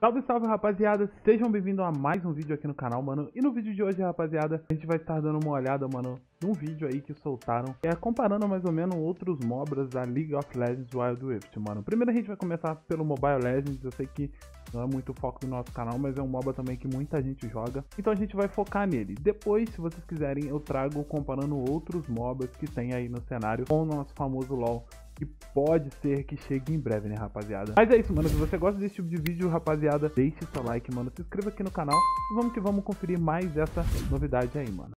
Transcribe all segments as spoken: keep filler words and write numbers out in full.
Salve, salve, rapaziada, sejam bem-vindos a mais um vídeo aqui no canal, mano. E no vídeo de hoje, rapaziada, a gente vai estar dando uma olhada, mano, num vídeo aí que soltaram, é comparando mais ou menos outros MOBAs da League of Legends Wild Rift, mano. Primeiro a gente vai começar pelo Mobile Legends. Eu sei que não é muito o foco do nosso canal, mas é um MOBA também que muita gente joga, então a gente vai focar nele. Depois, se vocês quiserem, eu trago comparando outros MOBAs que tem aí no cenário com o nosso famoso LoL, que pode ser que chegue em breve, né, rapaziada? Mas é isso, mano. Se você gosta desse tipo de vídeo, rapaziada, deixe seu like, mano. Se inscreva aqui no canal e vamos que vamos conferir mais essa novidade aí, mano.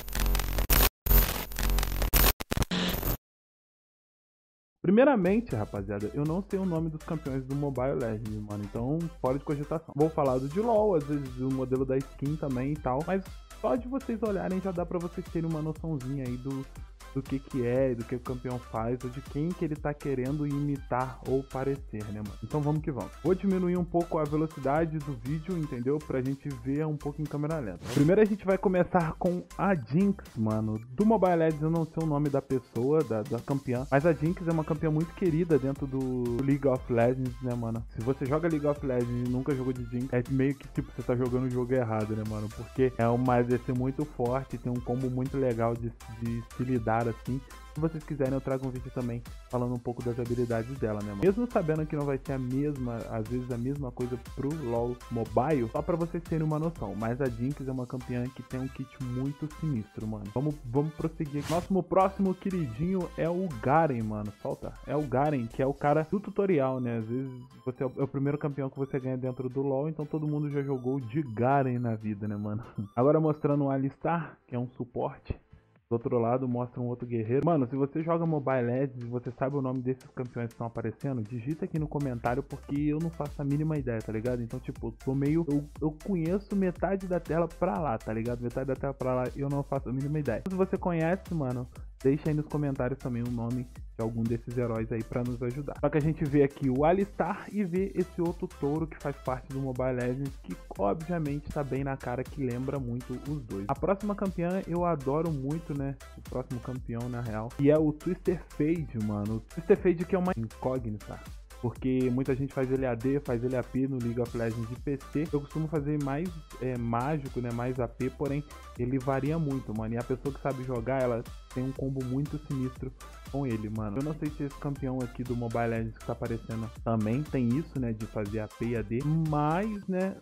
Primeiramente, rapaziada, eu não sei o nome dos campeões do Mobile Legends, mano. Então, fora de cogitação. Vou falar do de LoL, às vezes do modelo da skin também e tal. Mas só de vocês olharem já dá pra vocês terem uma noçãozinha aí do... do que que é, do que o campeão faz, ou de quem que ele tá querendo imitar ou parecer, né, mano? Então vamos que vamos. Vou diminuir um pouco a velocidade do vídeo, entendeu? Pra gente ver um pouco em câmera lenta. Primeiro a gente vai começar com a Jinx, mano. Do Mobile Legends eu não sei o nome da pessoa, da, da campeã, mas a Jinx é uma campeã muito querida dentro do League of Legends, né, mano? Se você joga League of Legends e nunca jogou de Jinx, é meio que tipo, você tá jogando o jogo errado, né, mano? Porque é uma A D C muito forte, tem um combo muito legal de, de se lidar assim. Se vocês quiserem, eu trago um vídeo também falando um pouco das habilidades dela, né, mano? Mesmo sabendo que não vai ser a mesma, às vezes a mesma coisa pro LoL Mobile, só pra vocês terem uma noção. Mas a Jinx é uma campeã que tem um kit muito sinistro, mano. Vamos, vamos prosseguir. Nosso próximo queridinho é o Garen, mano. Solta. É o Garen, que é o cara do tutorial, né? Às vezes você é o primeiro campeão que você ganha dentro do LoL, então todo mundo já jogou de Garen na vida, né, mano? Agora mostrando o Alistar, que é um suporte. Do outro lado mostra um outro guerreiro. Mano, se você joga Mobile Legends e você sabe o nome desses campeões que estão aparecendo, digita aqui no comentário, porque eu não faço a mínima ideia, tá ligado? Então, tipo, eu tô meio... Eu, eu conheço metade da tela pra lá, tá ligado? Metade da tela pra lá e eu não faço a mínima ideia. Se você conhece, mano, deixa aí nos comentários também o nome de algum desses heróis aí pra nos ajudar. Só que a gente vê aqui o Alistar e vê esse outro touro que faz parte do Mobile Legends, que obviamente tá bem na cara, que lembra muito os dois. A próxima campeã eu adoro muito, né? O próximo campeão, na real, e é o Twisted Fade, mano. O Twisted Fade que é uma incógnita, porque muita gente faz ele A D, faz ele A P no League of Legends de P C. Eu costumo fazer mais é, mágico, né, mais A P, porém ele varia muito, mano. E a pessoa que sabe jogar, ela tem um combo muito sinistro com ele, mano. Eu não sei se esse campeão aqui do Mobile Legends que tá aparecendo também tem isso, né, de fazer A P e A D, mas, né,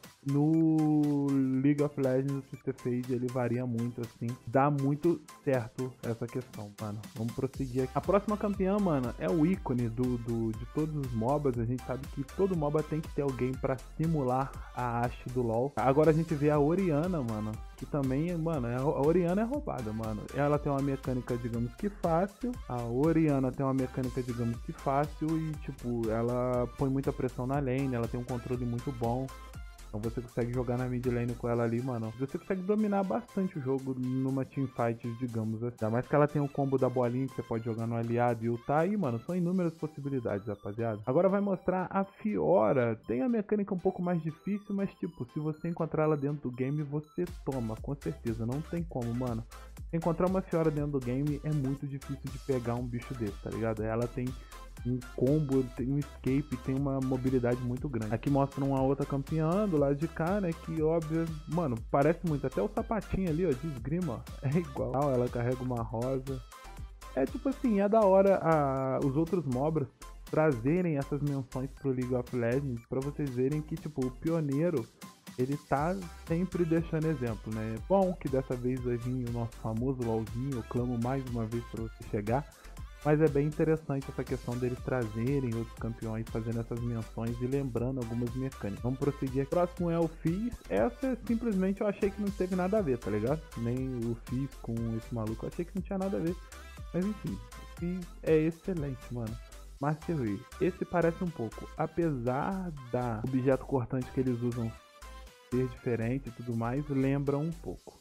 no League of Legends o Twisted Fade ele varia muito, assim. Dá muito certo essa questão, mano. Vamos prosseguir aqui. A próxima campeã, mano, é o ícone do, do, de todos os MOBAs. A gente sabe que todo MOBA tem que ter alguém pra simular a Ashe do LoL. Agora a gente vê a Orianna, mano, que também, mano, a Orianna é roubada, mano. Ela tem uma mecânica, digamos que fácil. A Orianna tem uma mecânica, digamos que fácil e, tipo, ela põe muita pressão na lane, ela tem um controle muito bom. Então você consegue jogar na mid lane com ela ali, mano. Você consegue dominar bastante o jogo numa teamfight, digamos assim. Ainda mais que ela tem o combo da bolinha que você pode jogar no aliado e ultar aí, mano. São inúmeras possibilidades, rapaziada. Agora vai mostrar a Fiora. Tem a mecânica um pouco mais difícil, mas tipo, se você encontrar ela dentro do game, você toma, com certeza. Não tem como, mano. Encontrar uma Fiora dentro do game é muito difícil de pegar um bicho desse, tá ligado? Ela tem um combo, tem um escape, tem uma mobilidade muito grande. Aqui mostra uma outra campeã do lado de cá, né, que óbvio, mano, parece muito, até o sapatinho ali, ó, de esgrima, é igual. Ela carrega uma rosa. É tipo assim, é da hora a, os outros MOBAs trazerem essas menções pro League of Legends, pra vocês verem que, tipo, o pioneiro, ele tá sempre deixando exemplo, né? É bom que dessa vez vai vir o nosso famoso LOLzinho, eu clamo mais uma vez pra você chegar. Mas é bem interessante essa questão deles trazerem outros campeões, fazendo essas menções e lembrando algumas mecânicas. Vamos prosseguir aqui. O próximo é o Fizz. Essa simplesmente eu achei que não teve nada a ver, tá ligado? Nem o Fizz com esse maluco, eu achei que não tinha nada a ver. Mas enfim, o Fizz é excelente, mano. Master Yi. Esse parece um pouco, apesar da objeto cortante que eles usam ser diferente e tudo mais, lembra um pouco.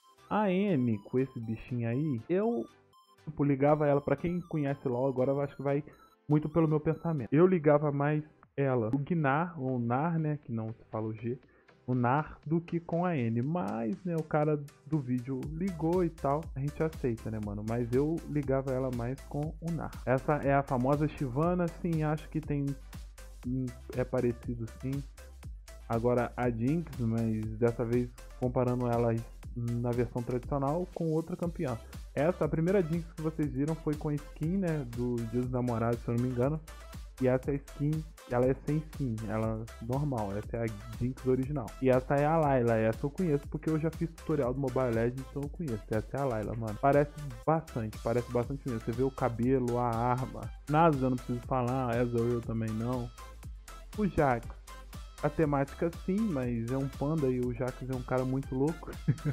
A N com esse bichinho aí, eu... Tipo, ligava ela, pra quem conhece LoL agora, eu acho que vai muito pelo meu pensamento. Eu ligava mais ela, o Gnar, ou Nar, né, que não se fala o G, o Nar, do que com a N. Mas, né, o cara do vídeo ligou e tal, a gente aceita, né, mano. Mas eu ligava ela mais com o Nar. Essa é a famosa Shyvana, sim, acho que tem... é parecido sim. Agora a Jinx, mas dessa vez comparando ela na versão tradicional com outra campeã. Essa, a primeira Jinx que vocês viram foi com a skin, né, do Dia dos Namorados, se eu não me engano. E essa é a skin, ela é sem skin, ela é normal, essa é a Jinx original. E essa é a Layla, essa eu conheço porque eu já fiz tutorial do Mobile Legends, então eu conheço. Essa é a Layla, mano. Parece bastante, parece bastante mesmo. Você vê o cabelo, a arma. Nasus eu não preciso falar, a Ezreal também não. O Jax, a temática sim, mas é um panda e o Jax é um cara muito louco.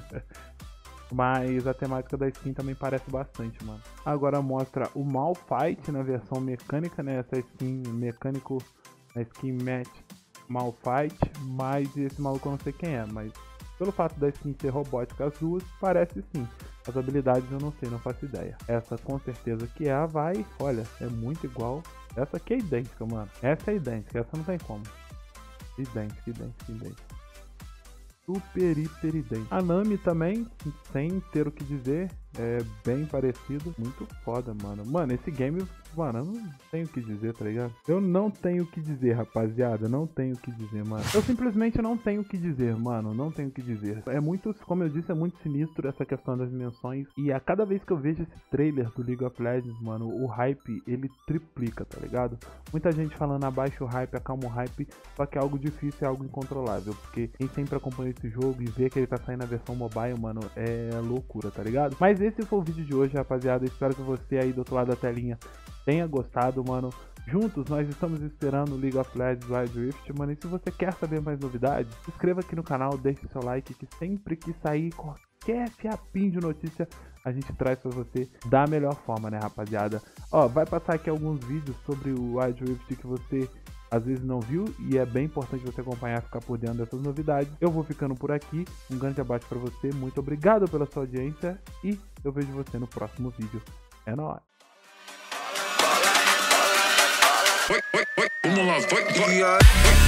Mas a temática da skin também parece bastante, mano. Agora mostra o Malphite na versão mecânica, né? Essa skin mecânico, a skin match Malphite. Mas esse maluco eu não sei quem é, mas pelo fato da skin ser robótica as duas, parece sim. As habilidades eu não sei, não faço ideia. Essa com certeza que é a vai, olha, é muito igual. Essa aqui é idêntica, mano. Essa é idêntica, essa não tem como. Idêntica, idêntica, idêntica. Super, hiper idêntico. A Nami também, sem ter o que dizer, é bem parecido. Muito foda, mano. Mano, esse game, mano, eu não tenho o que dizer, tá ligado? Eu não tenho o que dizer, rapaziada. Não tenho o que dizer, mano. Eu simplesmente não tenho o que dizer, mano. Não tenho o que dizer. É muito, como eu disse, é muito sinistro essa questão das dimensões. E a cada vez que eu vejo esse trailer do League of Legends, mano, o hype, ele triplica, tá ligado? Muita gente falando abaixa o hype, acalma o hype. Só que é algo difícil, é algo incontrolável. Porque quem sempre acompanha esse jogo e vê que ele tá saindo na versão mobile, mano, é loucura, tá ligado? Mas esse foi o vídeo de hoje, rapaziada. Espero que você aí do outro lado da telinha tenha gostado, mano. Juntos nós estamos esperando o League of Legends Wild Rift, mano. E se você quer saber mais novidades, se inscreva aqui no canal, deixe seu like, que sempre que sair qualquer fiapinho de notícia, a gente traz pra você da melhor forma, né, rapaziada? Ó, vai passar aqui alguns vídeos sobre o Wild Rift que você às vezes não viu, e é bem importante você acompanhar, ficar por dentro dessas novidades. Eu vou ficando por aqui, um grande abraço pra você, muito obrigado pela sua audiência, e eu vejo você no próximo vídeo. É nóis! Wait, wait, wait, vamos lá, vai, vai.